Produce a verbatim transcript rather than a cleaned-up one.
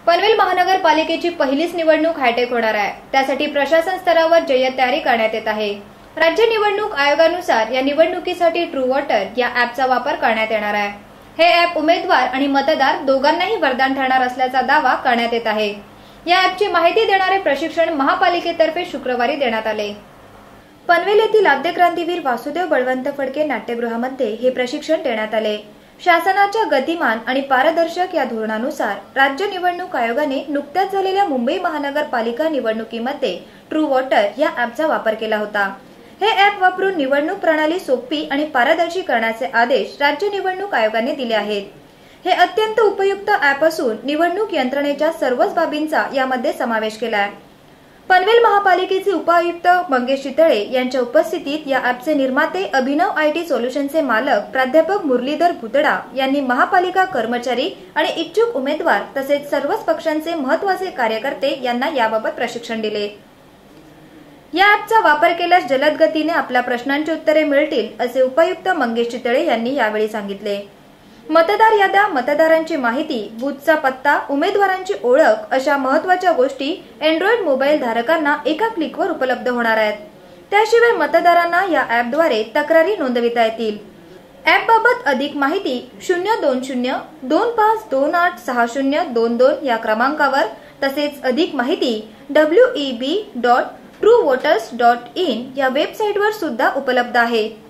पनवेल महानगरपालिकेची पहिलीच निवडणूक हायटेक होणार आहे। त्यासाठी प्रशासन स्तरावर जय्यत तयारी करण्यात येत आहे। राज्य निवडणूक आयोगानुसार या निवडणुकीसाठी ट्रू वोटर या ॲपचा वापर करण्यात येणार आहे। हे ॲप उमेदवार आणि मतदार दोघांनाही वरदान ठरणार असल्याचा दावा करण्यात येत आहे। या ॲपची माहिती देणारे प्रशिक्षण महापालिकेतर्फे शुक्रवारी देण्यात आले। पनवेल येथील आद्य क्रांतीवीर वासुदेव बळवंत फडके नाट्यगृहामध्ये हे प्रशिक्षण देण्यात आले। शासनाच्या गतिमान आणि पारदर्शक या धोरणानुसार राज्य निवडणूक आयोगाने नुकत्याच झालेल्या मुंबई महानगरपालिका निवडणुकीमध्ये ट्रू वोटर या ॲपचा वापर केला होता। हे ॲप वापरून निवडणूक प्रणाली सोपी आणि पारदर्शी करण्याचे आदेश राज्य निवडणूक आयोगाने दिले आहेत। हे अत्यंत उपयुक्त ॲप असून निवडणूक यंत्रणेच्या सर्वच बाबींचा यामध्ये समावेश केला आहे। पनवेल महापालिकेचे उपायुक्त मंगेश चितळे यांच्या उपस्थितीत या ॲपचे निर्माते अभिनव आयटी सोल्युशनचे मालक प्राध्यापक मुरलीधर भुतडा यांनी महापालिका कर्मचारी आणि इच्छुक उमेदवार तसेच सर्वच पक्षांचे महत्त्वाचे कार्यकर्ते यांना याबाबत प्रशिक्षण दिले। या ॲपचा वापर केल्यास जलद गतीने आपल्या प्रश्नांची उत्तरे मिळतील असे उपायुक्त मंगेश चितळे यांनी यावेळी सांगितले। मतदार याद्या, मतदारांची माहिती, बूथचा पत्ता, उमेदवारांची ओळख अशा महत्त्वाच्या गोष्टी अँड्रॉइड मोबाईल धारकांना एका क्लिकवर उपलब्ध होणार आहेत। त्याशिवाय मतदारांना या ॲपद्वारे तक्रारी नोंदविता येतील। ॲपबाबत अधिक माहिती शून्य दोन शून्य दोन पाच दोन आठ सहा शून्य दोन दोन या क्रमांकावर तसेच अधिक माहिती W E B dot true voters dot in या वेबसाईटवर सुद्धा उपलब्ध आहे।